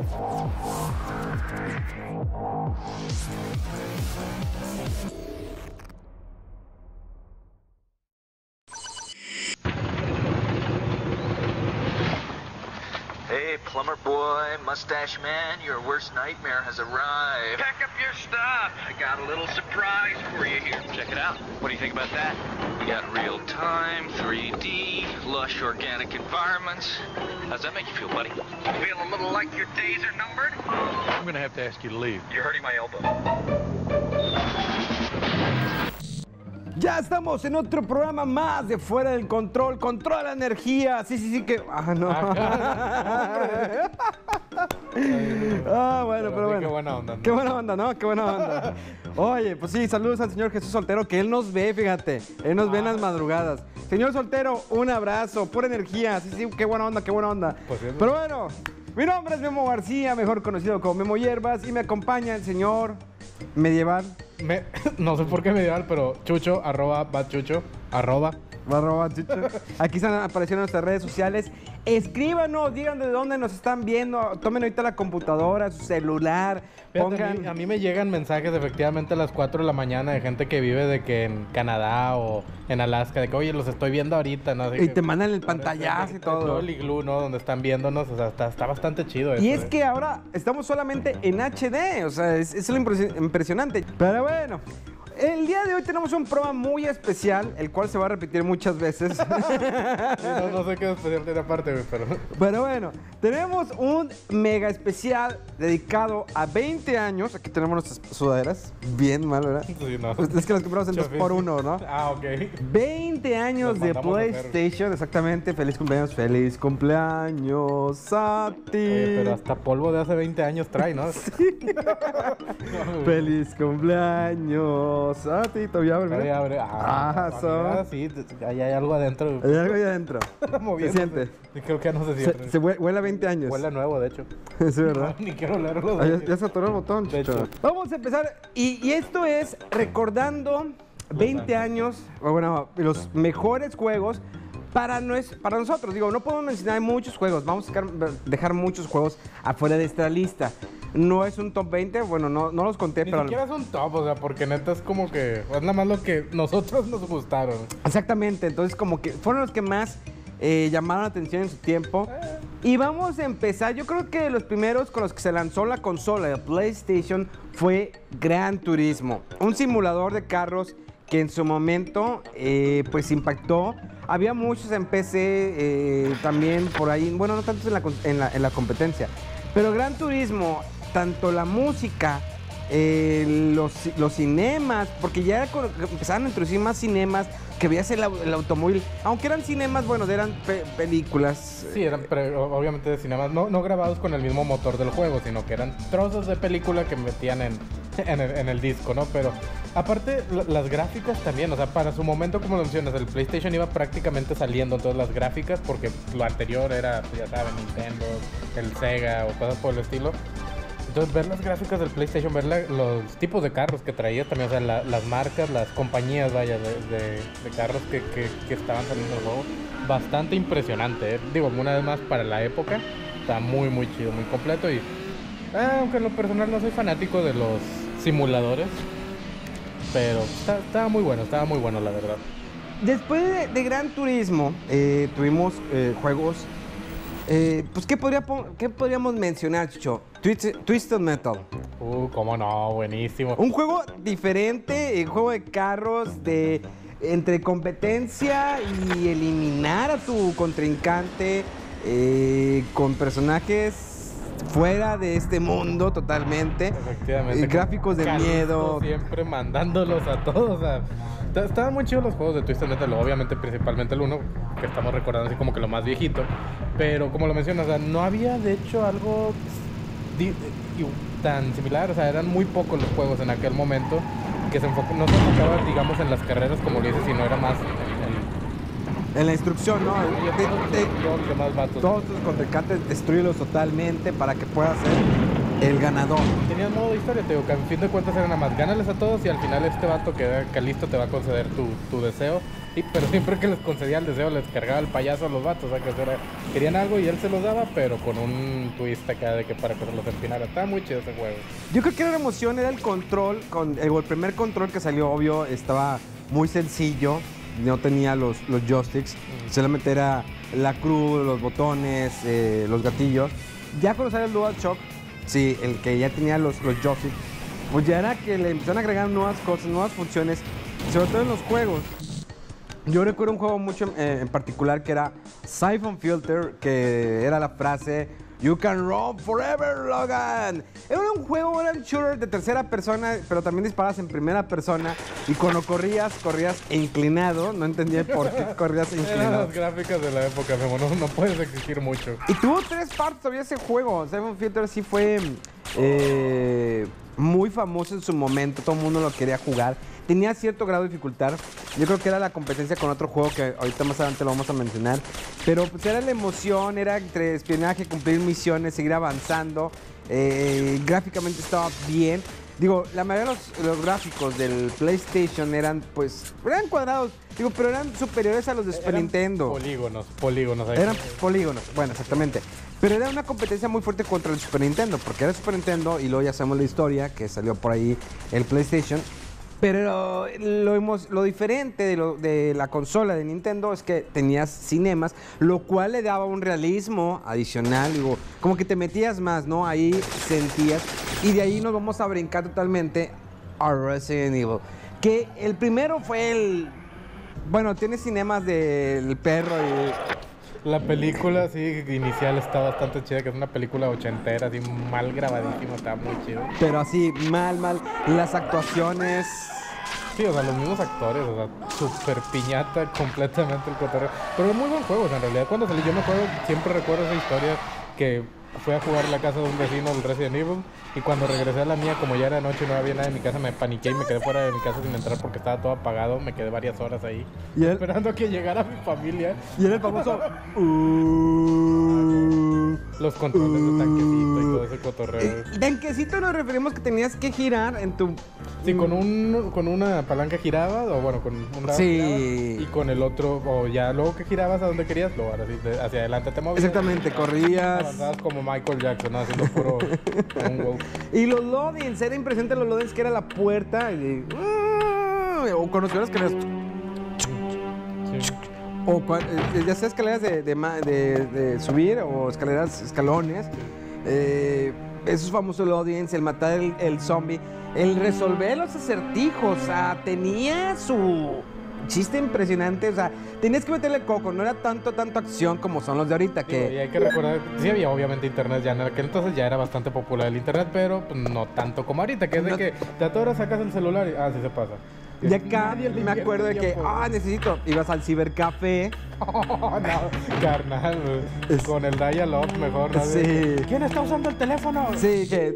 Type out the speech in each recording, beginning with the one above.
Hey, plumber boy, mustache man, your worst nightmare has arrived. Pack up your stuff. I got a little surprise for you here. Check it out. What do you think about that? We got real-time, 3D, lush organic environments. How's that make you feel, buddy? Feel a little like your days are numbered? I'm gonna have to ask you to leave. You're hurting my elbow. Ya estamos en otro programa más de Fuera del Control. Controla la energía. Sí, que... Ah, no. Bueno, pero bueno. Qué buena onda, ¿no? Qué buena onda, ¿no? Qué buena onda. Oye, pues sí, saludos al señor Jesús Soltero, que él nos ve, fíjate. Él nos ve en las madrugadas. Señor Soltero, un abrazo, pura energía. Sí, qué buena onda, qué buena onda. Pues sí, pero bueno, mi nombre es Memo García, mejor conocido como Memo Hierbas, y me acompaña el señor Medieval. No sé por qué medieval, pero Chucho, @badchucho, Aquí están apareciendo nuestras redes sociales. Escríbanos, digan de dónde nos están viendo. Tomen ahorita la computadora, su celular. Fíjate, a mí me llegan mensajes efectivamente a las 4 de la mañana de gente que vive de que en Canadá o en Alaska, de que oye, los estoy viendo ahorita, ¿no? Así y que, te mandan el pantallazo y todo. El iglú, ¿no? Donde están viéndonos, o sea, está bastante chido eso. Y es que ahora estamos solamente en HD, o sea, es lo impresionante. Pero bueno, el día de hoy tenemos un programa muy especial, el cual se va a repetir muchas veces. Sí, no sé qué especial tiene aparte, güey, pero... Pero bueno, tenemos un mega especial dedicado a 20 años. Aquí tenemos nuestras sudaderas. Bien mal, ¿verdad? Sí, no. Es que las compramos en 2x1, ¿no? Ah, ok. 20 años de PlayStation, exactamente. Feliz cumpleaños a ti. Oye, pero hasta polvo de hace 20 años trae, ¿no? Sí. Feliz cumpleaños a ti. Todavía abre. Sí, ahí hay algo adentro. Hay algo ahí adentro. Se siente. Creo que ya no se siente. Se huele a 20 años. Huele a nuevo, de hecho. Sí, ¿verdad? No, ni quiero olerlo. Ya se atoró el botón, Chicho. Vamos a empezar. Y esto es recordando 20 años, bueno, los mejores juegos para nosotros. Digo, no podemos mencionar muchos juegos. Vamos a dejar muchos juegos afuera de esta lista. No es un top 20, bueno, no los conté, Ni pero... siquiera es un top, o sea, porque neta es como que... Es nada más lo que nosotros nos gustaron. Exactamente, entonces como que fueron los que más llamaron la atención en su tiempo. Y vamos a empezar, yo creo que los primeros con los que se lanzó la consola de PlayStation fue Gran Turismo. Un simulador de carros que en su momento pues impactó. Había muchos en PC también por ahí, bueno, no tantos en la competencia. Pero Gran Turismo, tanto la música, los cinemas, porque ya empezaron a introducir más cinemas, que veías el automóvil, aunque eran cinemas, bueno, eran películas. Sí, eran obviamente de cinemas, no grabados con el mismo motor del juego, sino que eran trozos de película que metían en el disco, ¿no? Pero aparte, las gráficas también, o sea, para su momento, como lo mencionas, el PlayStation iba prácticamente saliendo, entonces las gráficas, porque lo anterior era, ya saben, Nintendo, el Sega o cosas por el estilo. Entonces, ver las gráficas del PlayStation, ver los tipos de carros que traía también, o sea, las marcas, las compañías, vaya, de carros que estaban saliendo del juego, bastante impresionante, ¿eh? Digo, una vez más, para la época, está muy, muy chido, muy completo y... aunque en lo personal no soy fanático de los simuladores, pero estaba muy bueno, la verdad. Después de Gran Turismo, tuvimos juegos... pues, ¿qué podríamos mencionar, Chicho? Twisted Metal. Cómo no, buenísimo. Un juego diferente, un juego de carros, entre competencia y eliminar a tu contrincante con personajes fuera de este mundo totalmente. Efectivamente. Gráficos de miedo. Siempre mandándolos a todos. O sea, estaban muy chidos los juegos de Twisted Metal, obviamente principalmente el 1, que estamos recordando así como que lo más viejito. Pero como lo mencionas, o sea, no había de hecho algo tan similar. O sea, eran muy pocos los juegos en aquel momento que no se enfocaban, digamos, en las carreras como lo dices, sino era más en la instrucción, ¿no? Todos tus contrincantes, destruirlos totalmente para que puedas ser el ganador. Tenías modo de historia, te digo, que a fin de cuentas era nada más, gánales a todos y al final este vato que Calisto te va a conceder tu deseo. pero siempre que les concedía el deseo les cargaba el payaso a los vatos, o sea, querían algo y él se los daba, pero con un twist acá de que para que se los empinara. Estaba muy chido ese juego. Yo creo que la emoción era el control, el primer control que salió, obvio, estaba muy sencillo, no tenía los joysticks, solamente era la cruz, los botones, los gatillos. Ya cuando sale el DualShock, sí, el que ya tenía los joysticks, pues ya era que le empezaron a agregar nuevas cosas, nuevas funciones, sobre todo en los juegos. Yo recuerdo un juego mucho en particular que era Siphon Filter, que era la frase "You can run forever, Logan". Era un juego, era un shooter de tercera persona, pero también disparabas en primera persona. Y cuando corrías inclinado. No entendía por qué corrías Eran inclinado. las gráficas de la época, Memo, no puedes exigir mucho. Y tuvo 3 partes todavía ese juego. Siphon Filter sí fue muy famoso en su momento. Todo el mundo lo quería jugar. Tenía cierto grado de dificultad. Yo creo que era la competencia con otro juego que ahorita más adelante lo vamos a mencionar. Pero pues era la emoción, era entre espionaje, cumplir misiones, seguir avanzando. Gráficamente estaba bien. Digo, la mayoría de los gráficos del PlayStation eran cuadrados, pero eran superiores a los de Super Nintendo. Polígonos. Eran polígonos, bueno, exactamente. Pero era una competencia muy fuerte contra el Super Nintendo, porque era Super Nintendo y luego ya sabemos la historia, que salió por ahí el PlayStation. Pero lo diferente de la consola de Nintendo es que tenías cinemas, lo cual le daba un realismo adicional, digo, como que te metías más, ¿no? Ahí sentías. Y de ahí nos vamos a brincar totalmente a Resident Evil. Que el primero fue bueno, tiene cinemas del perro y... La película, sí, inicial está bastante chida, que es una película ochentera, así mal grabadísima, está muy chido. Pero así, mal. Las actuaciones... Sí, o sea, los mismos actores, o sea, súper piñata completamente el cotorreo. Pero es muy buen juego, o sea, en realidad cuando salí, yo me acuerdo, siempre recuerdo esa historia que fui a jugar a la casa de un vecino del Resident Evil y cuando regresé a la mía, como ya era noche y no había nada en mi casa, me paniqué y me quedé fuera de mi casa sin entrar porque estaba todo apagado. Me quedé varias horas ahí esperando a que llegara mi familia. Y era el famoso... Los controles de tanquecito y todo ese cotorreo. Tanquecito nos referimos que tenías que girar en tu... Sí, con una palanca girabas, o bueno, con un lado Sí. girabas, y con el otro, o ya luego que girabas a donde querías, luego ahora sí, hacia adelante te movías. Exactamente, corrías. Avanzabas como Michael Jackson, ¿no? Haciendo puro moonwalk. Y los loadings, era impresionante los loadings que era la puerta y... o conocieras que eras... Sí. O ya sea escaleras de subir o escalones. Esos famosos loadings, el matar el zombie, el resolver los acertijos, o sea, tenía su chiste impresionante, o sea, tenías que meterle coco, no era tanto acción como son los de ahorita, que... Y hay que recordar, sí había obviamente internet ya en aquel entonces, ya era bastante popular el internet, pero pues, no tanto como ahorita, que es de que de a todas horas sacas el celular y sí se pasa. Y acá Nadie le me acuerdo de que, tiempo. necesito, ibas al cibercafé. No, carnal, con el dial-up mejor, ¿no? Sí. ¿Quién está usando el teléfono? Sí, que...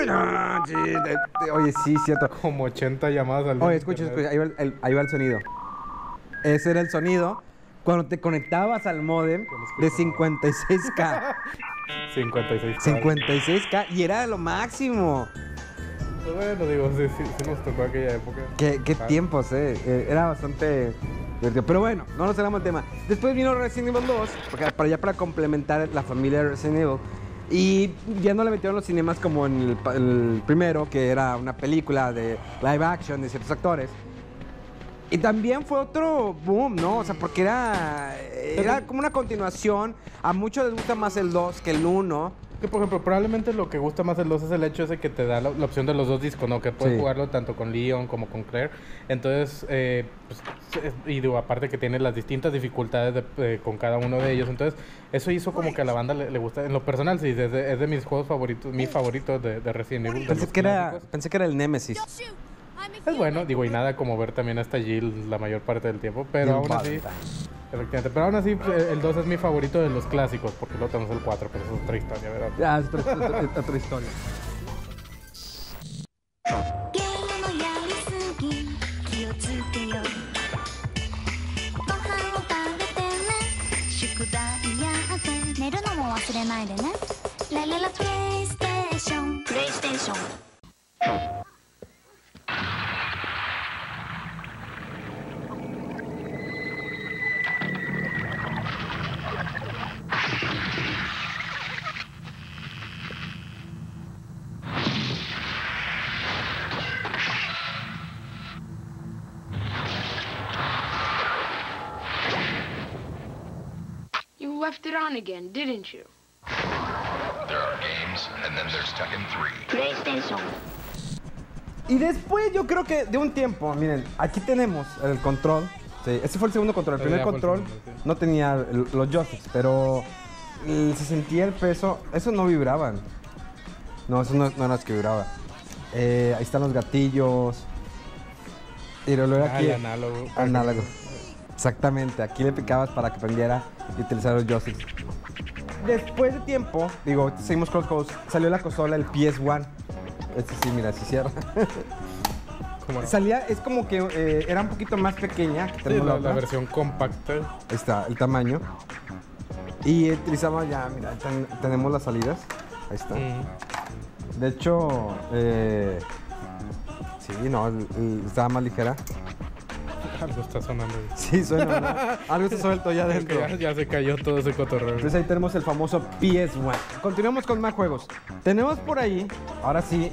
Oye, sí, cierto. Como 80 llamadas al día. Oye, escucha, ahí va el sonido. Ese era el sonido cuando te conectabas al módem de 56K. 56. 56K y era lo máximo. Bueno, digo, sí nos tocó aquella época. Qué tiempos, era bastante divertido. Pero bueno, no nos cerramos el tema. Después vino Resident Evil 2, para complementar la familia de Resident Evil. Y ya no le metieron los cinemas como en el primero, que era una película de live action de ciertos actores. Y también fue otro boom, ¿no? O sea, porque era como una continuación. A muchos les gusta más el 2 que el 1. Que por ejemplo, probablemente lo que gusta más el 2 es el hecho de que te da la opción de los dos discos, ¿no? Que puedes jugarlo tanto con Leon como con Claire. Entonces, y digo, aparte que tiene las distintas dificultades con cada uno de ellos. Entonces, eso hizo como que a la banda le gusta. En lo personal, sí, es de mis juegos favoritos, mi favorito de Resident Evil. Pensé que era el Nemesis. Es bueno, digo, y nada como ver también a esta Jill la mayor parte del tiempo, pero aún así... Efectivamente, pero aún así el 2 es mi favorito de los clásicos, porque luego tenemos el 4, pero eso es otra historia, ¿verdad? Ya, es otra historia. ゲームのやりすぎ気をつけよご飯を食べてね宿題やって寝るのも忘れないでねラララプレイステーションプレイステーション Bueno, left it on again, didn't you? There are games, and then there's Tekken 3. PlayStation. Y después yo creo que de un tiempo, miren, aquí tenemos el control. Sí, ese fue el segundo control. El primer Ya fue el control segundo, sí. no tenía los joysticks, pero se sentía el peso. Esos no vibraban. No, eso no era que vibraba. Ahí están los gatillos. Y luego aquí. El análogo. Análogo. Exactamente, aquí le picabas para que aprendiera y utilizar los joysticks. Después de tiempo, digo, seguimos con los juegos, salió la consola, el PS1. Este sí, mira, sí cierra. ¿Cómo no? Salía, es como que era un poquito más pequeña. Sí, Tenemos la otra. versión compacta. Ahí está, el tamaño. Y utilizaba ya, mira, tenemos las salidas. Ahí está. De hecho, sí, no, estaba más ligera. Algo está sonando. Sí, suena, ¿no? Algo está suelto ya adentro. Ya se cayó todo ese cotorreo. Entonces ahí tenemos el famoso PS1. Continuamos con más juegos. Tenemos por ahí, ahora sí,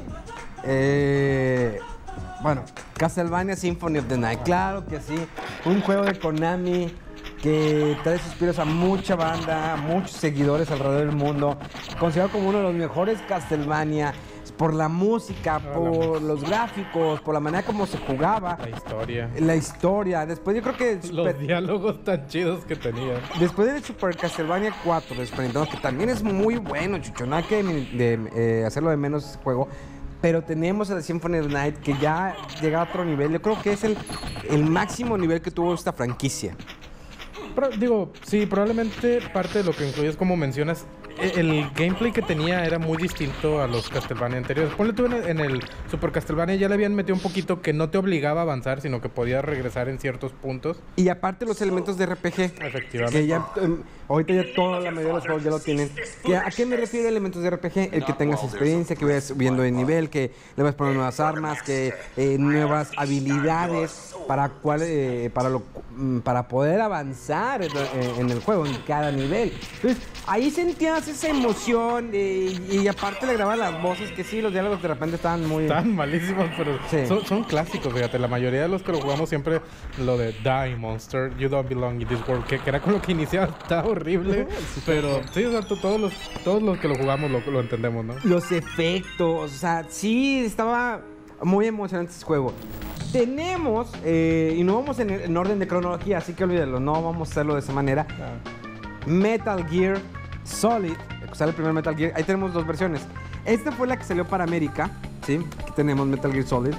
bueno, Castlevania Symphony of the Night. Claro que sí, un juego de Konami que trae suspiros a mucha banda, muchos seguidores alrededor del mundo. Considerado como uno de los mejores Castlevania por la música, por los gráficos, por la manera como se jugaba. La historia. Después yo creo que... Los diálogos tan chidos que tenía. Después de Super Castlevania 4 de Super Nintendo, que también es muy bueno, Chucho, no hay que hacerlo de menos ese juego. Pero tenemos el Symphony of the Night que ya llega a otro nivel. Yo creo que es el máximo nivel que tuvo esta franquicia. Pero, digo, sí, probablemente parte de lo que incluyes, como mencionas, el gameplay que tenía era muy distinto a los Castlevania anteriores. Ponle tú en el Super Castlevania ya le habían metido un poquito que no te obligaba a avanzar, sino que podías regresar en ciertos puntos. Y aparte los elementos de RPG. Efectivamente. Que ya, ahorita ya toda la mayoría de los juegos ya lo tienen. ¿A qué me refiero elementos de RPG? El que tengas experiencia, que vayas subiendo de nivel, que le vas poniendo nuevas armas, que nuevas habilidades para poder avanzar en el juego, en cada nivel. Entonces, ahí sentías esa emoción y aparte le grababan las voces, que sí, los diálogos de repente estaban muy... Estaban malísimos, pero sí. son clásicos, fíjate. La mayoría de los que lo jugamos siempre lo de Die Monster, You Don't Belong in This World, que era con lo que iniciaba, estaba horrible, pero sí, o sea, todos los que lo jugamos lo entendemos, ¿no? Los efectos, o sea, sí, estaba muy emocionante ese juego. Tenemos, y no vamos en orden de cronología, así que olvídalo, no vamos a hacerlo de esa manera. Metal Gear Solid, o sea, el primer Metal Gear, ahí tenemos dos versiones. Esta fue la que salió para América, ¿sí? Aquí tenemos Metal Gear Solid.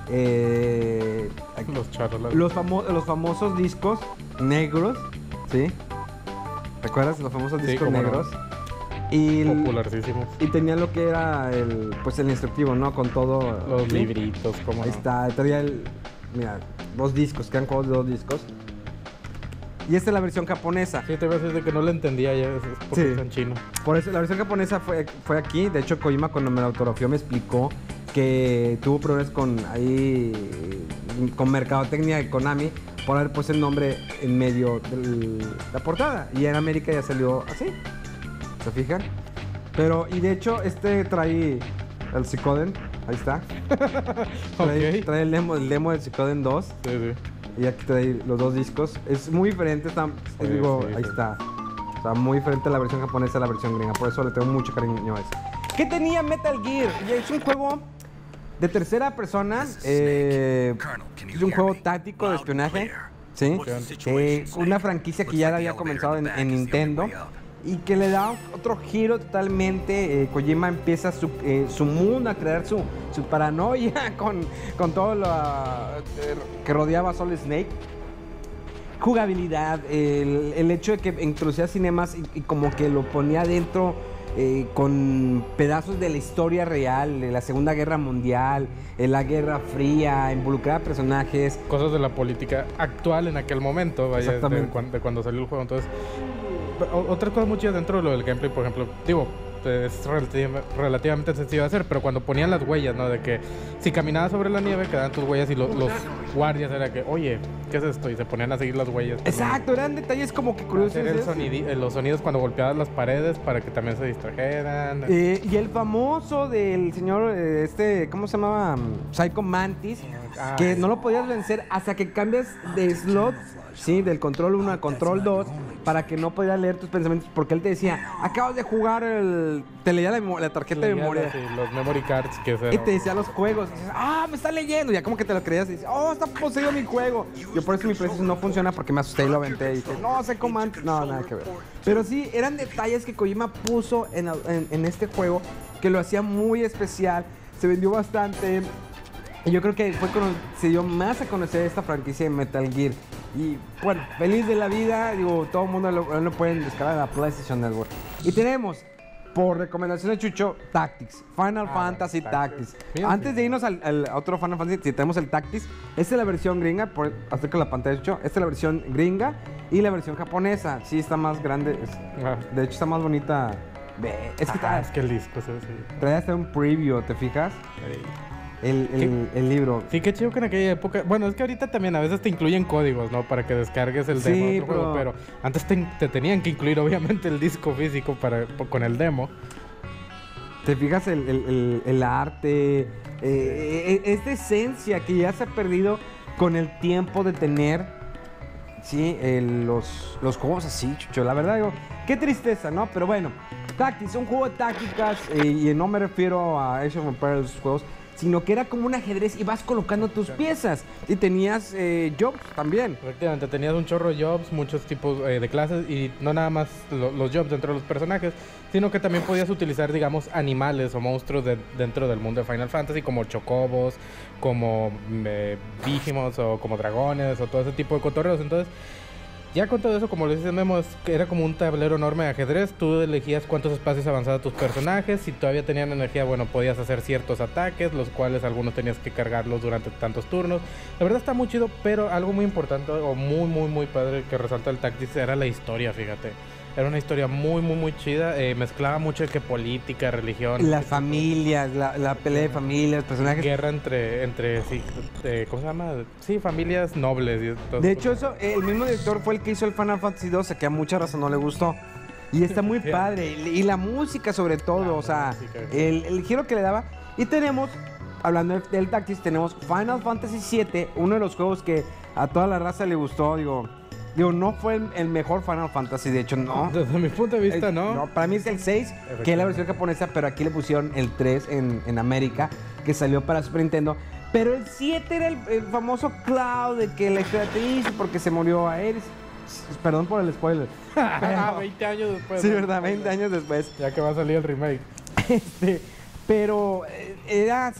Los famosos discos negros, ¿sí? ¿Recuerdas? Los famosos discos negros. Y popularísimos. Y tenía lo que era el instructivo, ¿no? Con todo... Los libritos, como ahí está, traía mira, dos discos, quedan juegos de dos discos. Y esta es la versión japonesa. Sí, te voy a decir que no la entendía ya, es porque está en chino. Por eso, la versión japonesa fue aquí. De hecho, Kojima cuando me la autografió me explicó que tuvo problemas con mercadotecnia de Konami por haber puesto el nombre en medio de la portada. Y en América ya salió así. ¿Se fijan? Pero, y de hecho, trae el Suikoden. Ahí está. Trae el demo del Suikoden 2. Sí, sí. Y aquí trae los dos discos. Es muy diferente. Ahí está. O sea, muy diferente la versión japonesa a la versión gringa. Por eso le tengo mucho cariño a eso. ¿Qué tenía Metal Gear? Es un juego de tercera persona. Es un juego táctico de espionaje. ¿Sí? Una franquicia que ya había comenzado en Nintendo. Y que le da otro giro totalmente. Kojima empieza su mundo a crear su paranoia con todo lo que rodeaba a Solid Snake. Jugabilidad, el hecho de que introducía cinemas y como que lo ponía dentro con pedazos de la historia real, de la Segunda Guerra Mundial, la Guerra Fría, involucraba personajes. Cosas de la política actual en aquel momento, vaya, de cuando salió el juego. Entonces, otra cosa muy chida dentro de lo del gameplay, por ejemplo, es relativamente sencillo de hacer, pero cuando ponían las huellas, ¿no? De que si caminabas sobre la nieve quedaban tus huellas y los guardias era que, oye, ¿qué es esto? Y se ponían a seguir las huellas. Exacto, eran detalles como que curiosos. Los sonidos cuando golpeabas las paredes para que también se distrajeran. Y el famoso del señor, ¿cómo se llamaba? Psycho Mantis, que no lo podías vencer hasta que cambias de slot, ¿sí? Del control 1 a control 2, para que no pudiera leer tus pensamientos, porque él te decía, acabas de jugar te leía la tarjeta de memoria. Sí, los memory cards que se... Y te decía los juegos. Y dices, me está leyendo. Ya como que te lo creías y dices, está poseído mi juego. Yo por eso mi PlayStation no funciona porque me asusté y lo aventé. Y dije, no, sé cómo antes. No, nada que ver. Pero sí, eran detalles que Kojima puso en este juego que lo hacía muy especial. Se vendió bastante. Y yo creo que fue cuando se dio más a conocer esta franquicia de Metal Gear. Y bueno, feliz de la vida. Digo, todo el mundo lo pueden descargar en la PlayStation Network. Y tenemos, por recomendación de Chucho, Tactics. Final Fantasy Tactics. Antes de irnos al otro Final Fantasy, si tenemos el Tactics, esta es la versión gringa. Acerca de la pantalla de Chucho. Esta es la versión gringa y la versión japonesa. Sí, está más grande. De hecho, está más bonita. Es que el disco, sí. Trae hasta un preview, ¿te fijas? El libro. Sí, qué chido que en aquella época... Bueno, es que ahorita también a veces te incluyen códigos, ¿no? Para que descargues el demo de otro juego, pero antes te tenían que incluir obviamente el disco físico con el demo. ¿Te fijas el arte? Esta esencia que ya se ha perdido con el tiempo de tener, ¿sí? Los juegos así, Chucho. La verdad, digo, qué tristeza, ¿no? Pero bueno, Tactics, un juego de tácticas, y no me refiero a Age of Empires, esos juegos, sino que era como un ajedrez y vas colocando tus piezas. Y tenías jobs también. Efectivamente, tenías un chorro de jobs, muchos tipos de clases, y no nada más los jobs dentro de los personajes, sino que también podías utilizar, digamos, animales o monstruos dentro del mundo de Final Fantasy, como chocobos, como Vigimos, o como dragones, o todo ese tipo de cotorreos. Entonces, ya con todo eso, como lo dices Memo, era como un tablero enorme de ajedrez. Tú elegías cuántos espacios avanzaban tus personajes. Si todavía tenían energía, bueno, podías hacer ciertos ataques, los cuales algunos tenías que cargarlos durante tantos turnos. La verdad está muy chido, pero algo muy importante o muy padre que resalta el Tactics era la historia, fíjate. Era una historia muy chida. Mezclaba mucho de que política, religión. Las familias, la pelea de familias, personajes. Guerra entre sí, ¿cómo se llama? Sí, familias nobles. Y todo. De hecho, el mismo director fue el que hizo el Final Fantasy 2, que a mucha razón no le gustó. Y está muy padre. Y la música sobre todo, o sea, el giro que le daba. Y tenemos, hablando del Tactics, tenemos Final Fantasy 7, uno de los juegos que a toda la raza le gustó, Digo, no fue el mejor Final Fantasy, de hecho, no. Desde mi punto de vista, no. No, para mí es el 6, que es la versión japonesa, pero aquí le pusieron el 3 en América, que salió para Super Nintendo. Pero el 7 era el famoso Cloud, de que la historia triste porque se murió a Aeris. Perdón por el spoiler. 20 años después. Sí, ¿verdad? 20 años después. Ya que va a salir el remake. Pero eran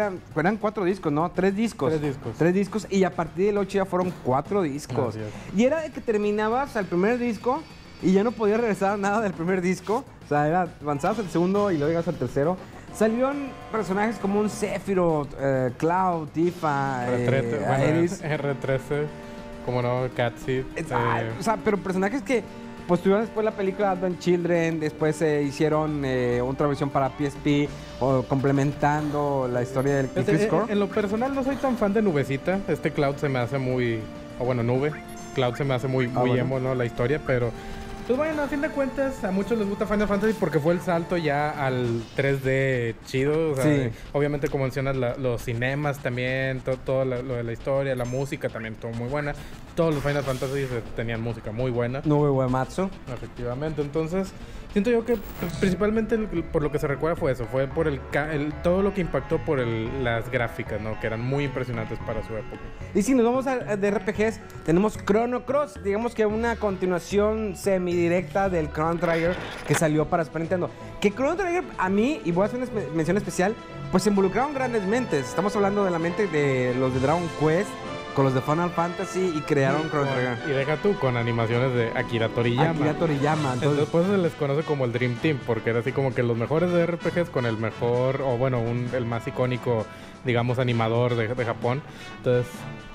4 discos, ¿no? 3 discos. 3 discos. Y a partir del 8 ya fueron 4 discos. Y era de que terminabas el primer disco y ya no podías regresar a nada del primer disco. O sea, avanzabas al segundo y luego llegas al tercero. Salieron personajes como un Sephiroth, Cloud, Tifa, Aeris. R13, como no, Catseed. O sea, pero personajes que pues tuvieron después la película Advent Children, después hicieron otra versión para PSP, complementando la historia del Crisis Core. En lo personal no soy tan fan de Nubecita. Cloud se me hace muy... Nube. Cloud se me hace muy emo, ¿no? La historia, pero... Pues bueno, a fin de cuentas, a muchos les gusta Final Fantasy porque fue el salto ya al 3D chido. O sea, sí. Obviamente, como mencionas, los cinemas también, todo lo de la historia, la música también, todo muy buena. Todos los Final Fantasy tenían música muy buena. Nube Uematsu. Efectivamente, entonces... Siento yo que principalmente por lo que se recuerda fue eso, fue por todo lo que impactó por las gráficas, ¿no? Que eran muy impresionantes para su época. Y si nos vamos de RPGs, tenemos Chrono Cross, digamos que una continuación semidirecta del Chrono Trigger que salió para Super Nintendo. Que Chrono Trigger a mí, y voy a hacer una mención especial, pues se involucraron grandes mentes. Estamos hablando de la mente de los de Dragon Quest, con los de Final Fantasy y crearon Chrono Trigger. Y deja tú, con animaciones de Akira Toriyama. Entonces, después se les conoce como el Dream Team, porque era así como que los mejores de RPGs con el mejor, o bueno, el más icónico, digamos, animador de Japón. Entonces,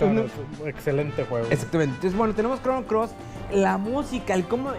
excelente juego. Exactamente. Entonces, bueno, tenemos Chrono Cross, la música,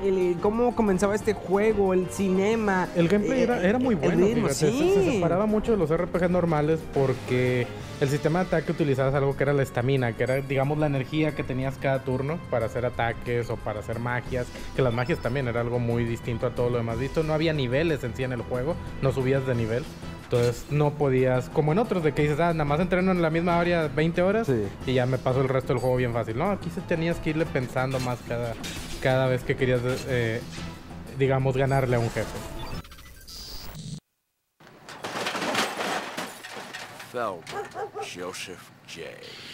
cómo comenzaba este juego, el cinema. El gameplay era muy bueno, ritmo, sí. Se separaba mucho de los RPGs normales porque el sistema de ataque utilizabas algo que era la estamina, que era, digamos, la energía que tenías cada turno para hacer ataques o para hacer magias, que las magias también era algo muy distinto a todo lo demás visto. No había niveles en sí en el juego, no subías de nivel. Entonces no podías, como en otros, de que dices, nada más entreno en la misma área 20 horas y ya me paso el resto del juego bien fácil. No, aquí tenías que irle pensando más cada vez que querías, digamos, ganarle a un jefe. Feldman, Joseph J.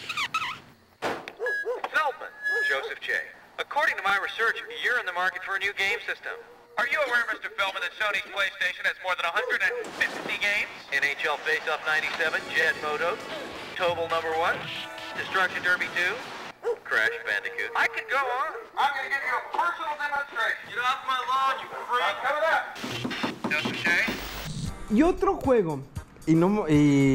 Feldman, Joseph J. According to my research, you're in the market for a new game system. Are you aware, Mr. Feldman, that Sony's PlayStation has more than 150 games? NHL Face-Off 97, Jet Moto, Tobal number 1, Destruction Derby 2, Crash Bandicoot. I could go on. I'm going to give you a personal demonstration. Get off my lawn, you freak. Coming up. Joseph J. Y otro juego, y no,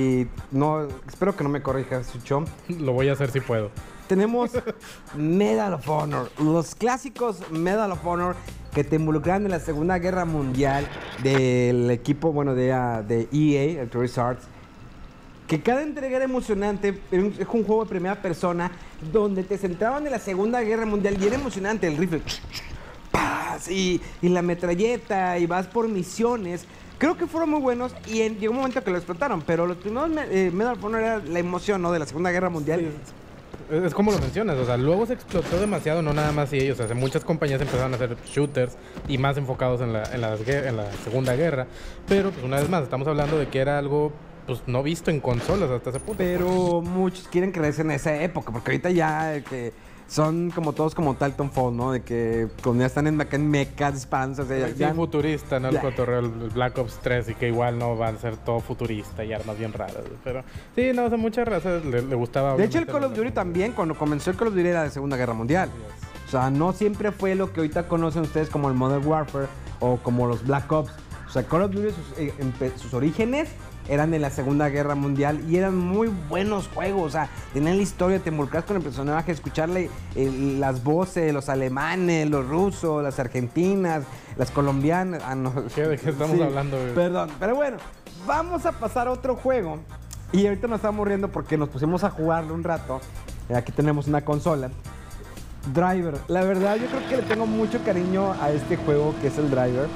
espero que no me corrijas, Sucho. Lo voy a hacer si puedo. Tenemos Medal of Honor, los clásicos Medal of Honor que te involucran en la Segunda Guerra Mundial del equipo, bueno, de EA, Electronic Arts, que cada entrega era emocionante. Es un juego de primera persona donde te centraban en la Segunda Guerra Mundial y era emocionante el rifle ¡paz! Y la metralleta, y vas por misiones. Creo que fueron muy buenos y llegó un momento que lo explotaron, pero los primeros Medal of Honor era la emoción, ¿no?, de la Segunda Guerra Mundial. Sí. Es como lo mencionas, o sea, luego se explotó demasiado, no nada más ellos, o sea, muchas compañías empezaron a hacer shooters y más enfocados en la Segunda Guerra, pero pues una vez más, estamos hablando de que era algo pues no visto en consolas hasta ese punto. Pero muchos quieren creerse en esa época, porque ahorita ya que son como todos como Titanfall, ¿no? De que cuando ya están en mechas, disparándose, o sea, ya futurista, ¿no? El cotorreo, el Black Ops 3, y que igual no van a ser todo futurista y armas bien raras. Pero sí, no, o sea, muchas razas le gustaba. De hecho, el Call of Duty también, cuando comenzó el Call of Duty era de Segunda Guerra Mundial. O sea, no siempre fue lo que ahorita conocen ustedes como el Modern Warfare o como los Black Ops. O sea, Call of Duty, sus orígenes eran de la Segunda Guerra Mundial y eran muy buenos juegos. O sea, tenían la historia, te involucras con el personaje, escucharle las voces, los alemanes, los rusos, las argentinas, las colombianas. Ah, no. ¿De qué estamos hablando? Perdón, pero bueno, vamos a pasar a otro juego. Y ahorita nos estamos riendo porque nos pusimos a jugarlo un rato. Aquí tenemos una consola. Driver. La verdad, yo creo que le tengo mucho cariño a este juego que es el Driver.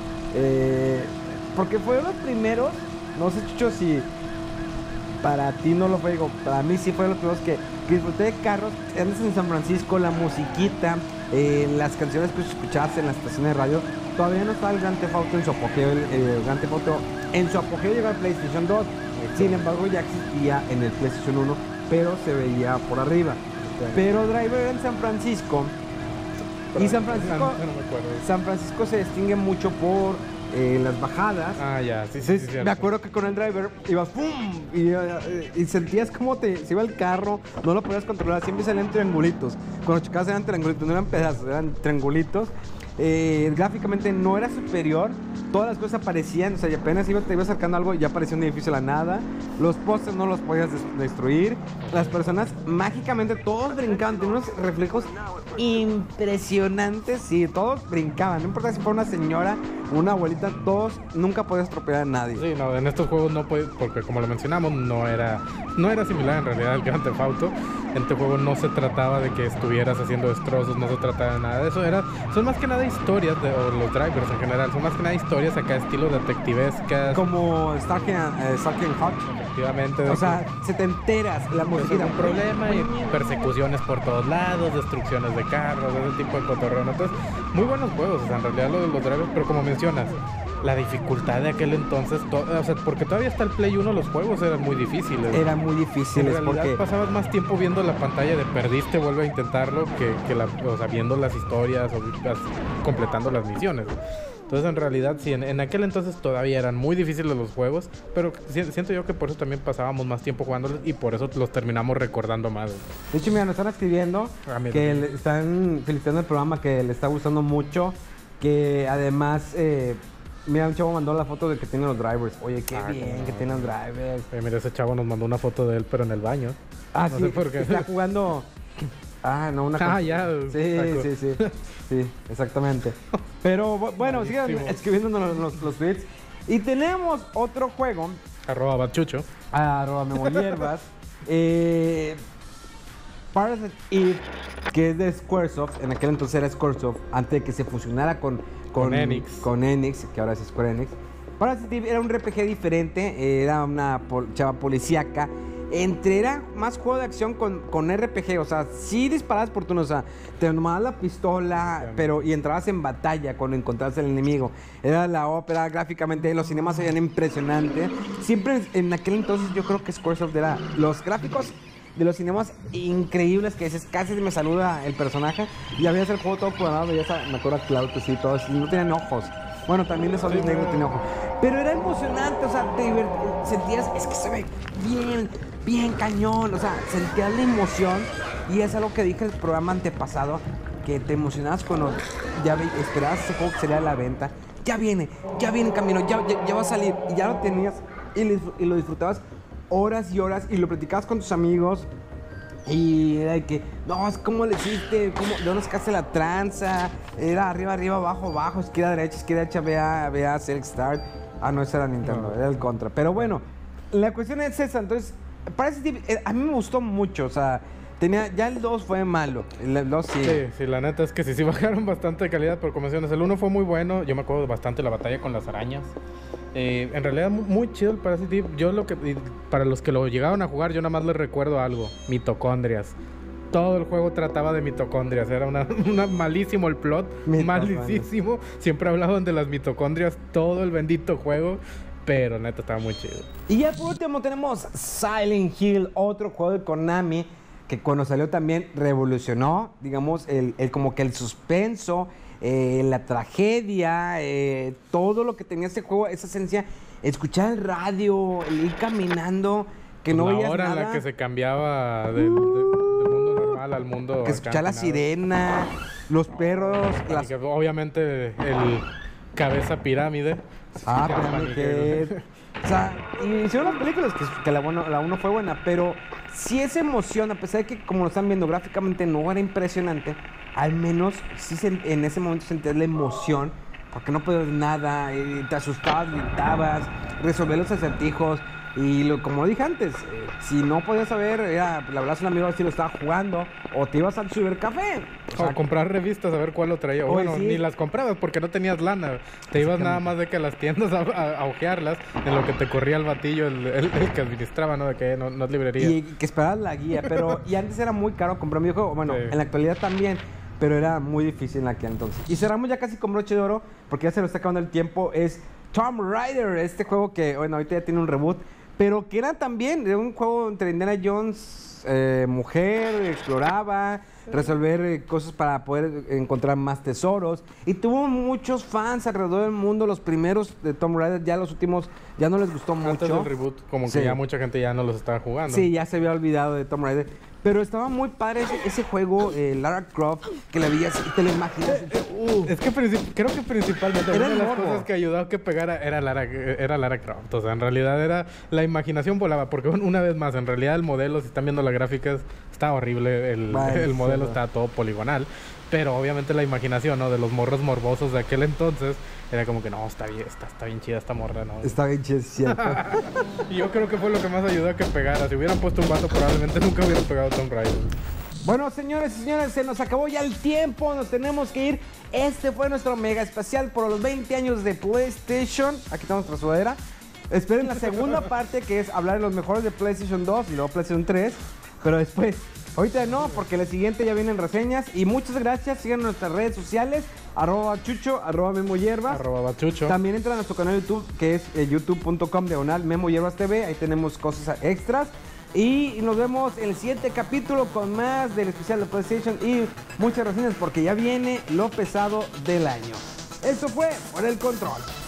Porque fue de los primeros. No sé, Chucho, si para ti no lo fue, digo, para mí sí fue de los primeros que disfruté de carros. Andas en San Francisco, la musiquita, las canciones que escuchabas en las estaciones de radio. Todavía no estaba el Grand Theft Auto en su apogeo. El Grand Theft Auto en su apogeo llegó al PlayStation 2. Sin embargo, ya existía en el PlayStation 1, pero se veía por arriba. Pero Driver era en San Francisco. Y San Francisco se distingue mucho por las bajadas. Ah, ya, sí. Me acuerdo que con el Driver ibas ¡pum! Y sentías como se iba el carro, no lo podías controlar, siempre salían triangulitos. Cuando chocabas eran triangulitos, no eran pedazos, eran triangulitos. Gráficamente no era superior, todas las cosas aparecían, o sea, y apenas te ibas acercando a algo y ya aparecía un edificio de la nada. Los postes no los podías destruir. Las personas mágicamente todos brincaban, tenían unos reflejos impresionantes. Sí, todos brincaban, no importa si fuera una señora, una abuelita, todos, nunca podías atropellar a nadie. Sí, no, en estos juegos no puedes, porque como lo mencionamos, no era similar en realidad al Grand Theft Auto. En este juego no se trataba de que estuvieras haciendo destrozos, no se trataba de nada de eso. Son más que nada historias, o los Drivers en general, son más que nada historias acá estilo detectivescas. Como Starkey Hutch. Efectivamente. O sea, se te enteras, la música. Es un problema y persecuciones por todos lados, destrucciones de carros, ese tipo de cotorreo. Entonces, muy buenos juegos, o sea, en realidad los Drivers, pero como mencionas, la dificultad de aquel entonces, o sea, porque todavía hasta el Play 1 los juegos eran muy difíciles. Eran muy difíciles. En realidad porque pasabas más tiempo viendo la pantalla de perdiste, vuelve a intentarlo, o sea, viendo las historias o completando las misiones. Entonces, en realidad, sí, en aquel entonces todavía eran muy difíciles los juegos, pero siento yo que por eso también pasábamos más tiempo jugándolos y por eso los terminamos recordando más. De hecho, mira, nos están escribiendo que están felicitando el programa, que le está gustando mucho, que además... mira, un chavo mandó la foto de que tiene los Drivers. Oye, qué bien que tiene los Drivers. Mira, ese chavo nos mandó una foto de él, pero en el baño. Ah, no sí, sé por qué. está jugando... Ah, no, una cosa. Ah, ya. Sí, exactamente. Pero bueno, sigan escribiéndonos los tweets. Y tenemos otro juego. @Batchucho. @Memolierbas. Parasite Eve, que es de Squaresoft. En aquel entonces era Squaresoft, antes de que se fusionara con Enix, que ahora es Square Enix. Parasite Eve era un RPG diferente, era una chava policíaca era más juego de acción con RPG, o sea, sí disparabas por turno, o sea, te tomabas la pistola, y entrabas en batalla cuando encontrabas al enemigo. Era la ópera, gráficamente, los cinemas se veían impresionantes. Siempre en aquel entonces yo creo que Squaresoft era los gráficos de los cinemas increíbles, que dices, casi me saluda el personaje, y habías el juego todo programado, me acuerdo a Cloud, pues sí, todos, y no tenían ojos. Bueno, también de Solid Snake no tenía ojos. Pero era emocionante, o sea, sentías, es que se ve bien cañón, o sea, sentías la emoción, y es algo que dije en el programa antepasado, que te emocionabas cuando esperabas ese juego que sería a la venta. Ya viene en camino, ya va a salir, y ya lo tenías, y lo disfrutabas horas y horas, y lo platicabas con tus amigos, y era de que, no, es como le hiciste, ¿de dónde sacaste la tranza? Era arriba, abajo, izquierda, derecha, vea, select start. Ah, no, esa era Nintendo, era el contra. Pero bueno, la cuestión es esa, entonces, a mí me gustó mucho, o sea, ya el 2 fue malo, el 2 sí. Sí, la neta es que sí bajaron bastante de calidad, pero como mencionas, el 1 fue muy bueno, yo me acuerdo bastante de la batalla con las arañas. En realidad muy chido el Parasite Eve. Para los que lo llegaron a jugar, yo nada más les recuerdo algo: mitocondrias. Todo el juego trataba de mitocondrias. Era malísimo el plot, malísimo. Siempre hablaban de las mitocondrias todo el bendito juego, pero neta estaba muy chido. Y ya por último tenemos Silent Hill, otro juego de Konami que cuando salió también revolucionó, digamos, como que el suspenso, la tragedia, todo lo que tenía este juego, esa esencia, escuchar el radio, el ir caminando, que no veías nada. La hora en la que se cambiaba del mundo normal al mundo... Que escuchar la sirena, los perros... Que obviamente el cabeza pirámide. Pirámide. O sea, y hicieron las películas, que la 1 fue buena, pero si esa emoción, a pesar de que, como lo están viendo, gráficamente no era impresionante, al menos sí en ese momento sentías la emoción, porque no podías nada, te asustabas, gritabas, resolver los acertijos, y como dije antes, si no podías saber, le hablabas a un amigo si lo estaba jugando, o te ibas al cibercafé. O comprar revistas a ver cuál lo traía. Bueno, sí, ni las comprabas porque no tenías lana. Te ibas nada más de que a las tiendas a ojearlas, en lo que te corría el batillo, el que administraba, ¿no? De que no es librería. Y que esperabas la guía, y antes era muy caro comprar un videojuego. Bueno, sí, en la actualidad también, pero era muy difícil en aquel entonces. Y cerramos ya casi con broche de oro, porque ya se nos está acabando el tiempo. Es Tomb Raider, este juego que, bueno, ahorita ya tiene un reboot, pero que era también de un juego entre Indiana Jones, mujer, exploraba, resolver cosas para poder encontrar más tesoros. Y tuvo muchos fans alrededor del mundo. Los primeros de Tomb Raider, ya los últimos ya no les gustó mucho. Antes del reboot, como que ya mucha gente ya no los estaba jugando. Sí, ya se había olvidado de Tomb Raider. Pero estaba muy padre ese juego, Lara Croft, que la veías y te lo imaginas. Es que creo que principalmente era una de las cosas que ayudó a que pegara era Lara Croft. O sea, en realidad era la imaginación volaba, porque una vez más, en realidad el modelo, si están viendo las gráficas, está horrible, el modelo está todo poligonal. Pero obviamente la imaginación, ¿no? De los morros morbosos de aquel entonces era como que no, está bien chida esta morra, ¿no? Está bien chida, es cierto. Yo creo que fue lo que más ayudó a que pegara. Si hubieran puesto un vato, probablemente nunca hubieran pegado Tomb Raider. Bueno, señores y señores, se nos acabó ya el tiempo, nos tenemos que ir. Este fue nuestro mega especial por los 20 años de PlayStation. Aquí está nuestra sudadera. Esperen la segunda parte, que es hablar de los mejores de PlayStation 2 y luego PlayStation 3. Pero después, ahorita no, porque la siguiente ya vienen reseñas. Y muchas gracias, sigan nuestras redes sociales, @Chucho, @Memo-Hierbas. @Bachucho. También entran a nuestro canal de YouTube, que es youtube.com/Memo-Hierbas TV. Ahí tenemos cosas extras. Y nos vemos en el siguiente capítulo con más del especial de PlayStation y muchas reseñas, porque ya viene lo pesado del año. Eso fue Por el Control.